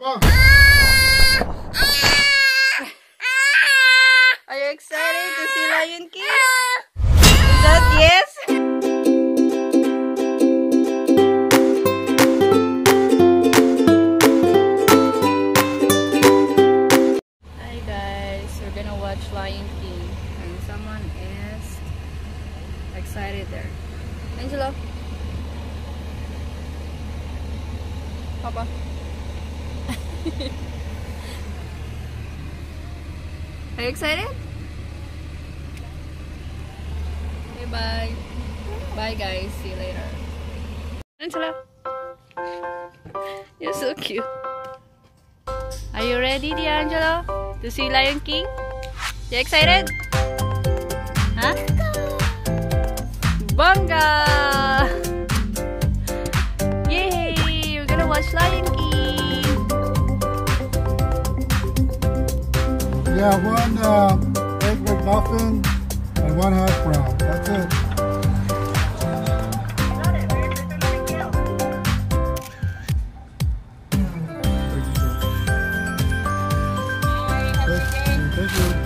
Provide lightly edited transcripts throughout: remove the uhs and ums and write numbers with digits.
Papa. Are you excited to see Lion King? Is that yes? Hi guys, we're gonna watch Lion King and someone is excited there. Angelo? Papa? Are you excited? Okay, bye. Bye guys, see you later. Angela? You're so cute. Are you ready, D'Angelo? To see Lion King? You excited? Huh? Bangga! Yay! We're gonna watch Lion King! Yeah, one egg McMuffin and one hash brown. That's it. Thank you.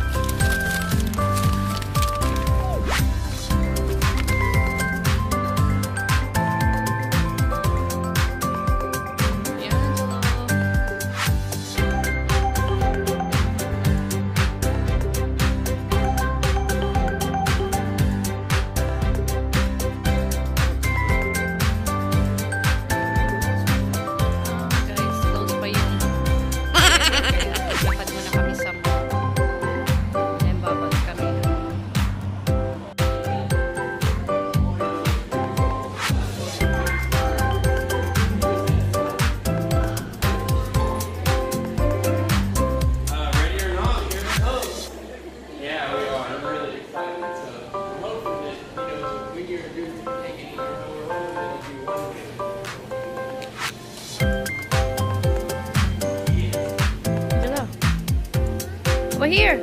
Over here.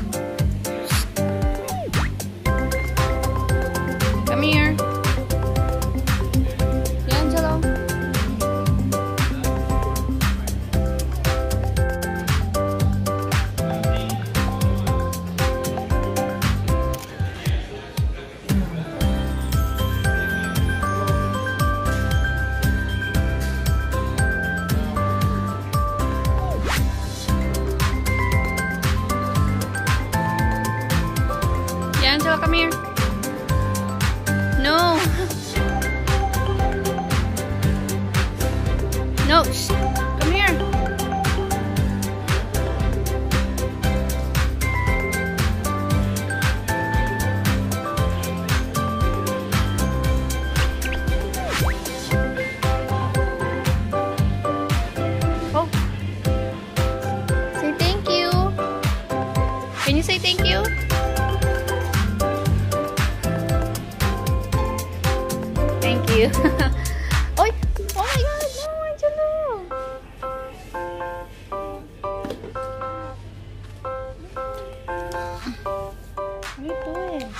Come here. D'Angelo. Angela, come here. No. No. Shh. Come here. Oh. Say thank you. Can you say thank you? Thank you. Oy! Oh my God! No, Angelo! What are you doing?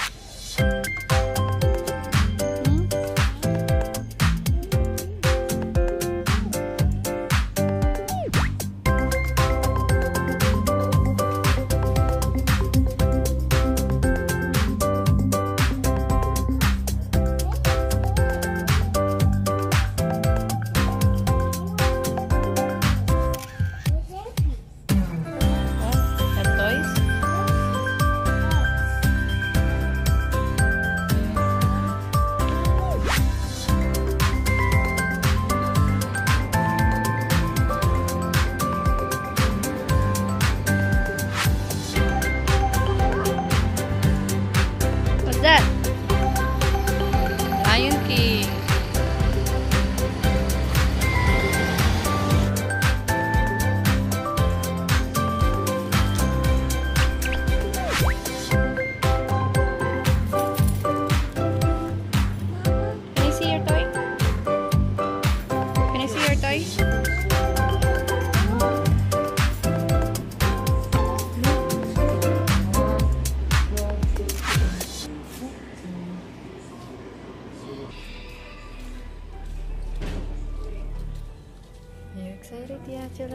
sila.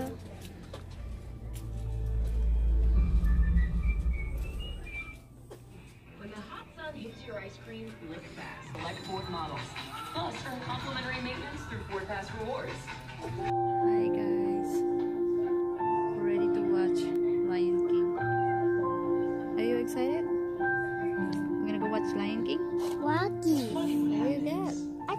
When the hot sun hits your ice cream, lick fast. Select Ford models. Plus, earn complimentary maintenance through Ford Pass Rewards. Hi guys. We're ready to watch Lion King. Are you excited? We're gonna go watch Lion King? Wacky. What do you got?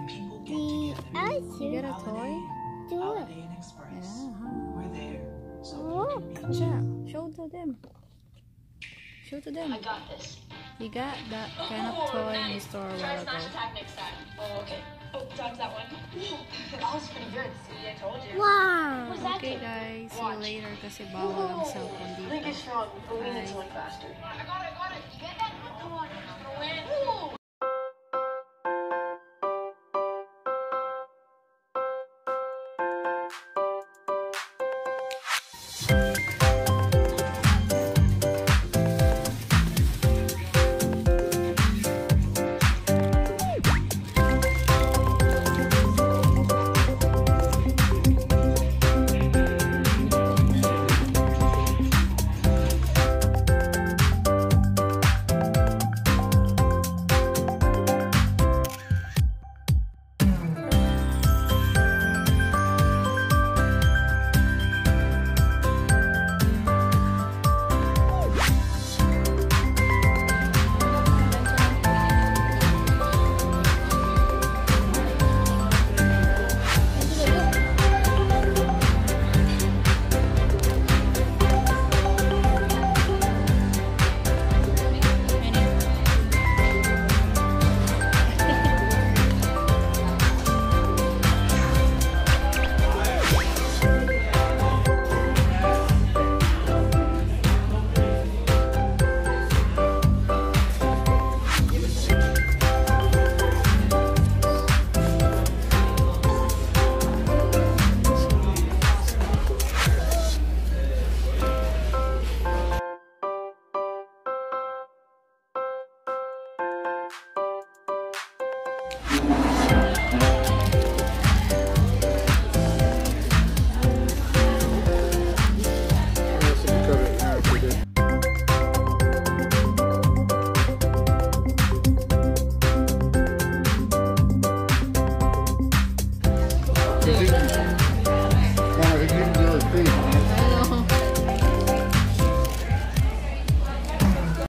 I You got a toy? do it. Holiday Inn Express. Yeah, huh? We're there, so Oh, we can meet you. Yeah, show to them. Show to them. I got this. You got that kind of toy in the store a Try while smash ago. attack next time. Oh, okay. Oh, dodge that one. That was pretty good. See, I told you. wow. What's that Okay do? guys, see you later kasi bawal ang cellphone Link dito. is strong, but we need Bye. someone faster. I got it. You get that? Come on, you're gonna win. Ooh,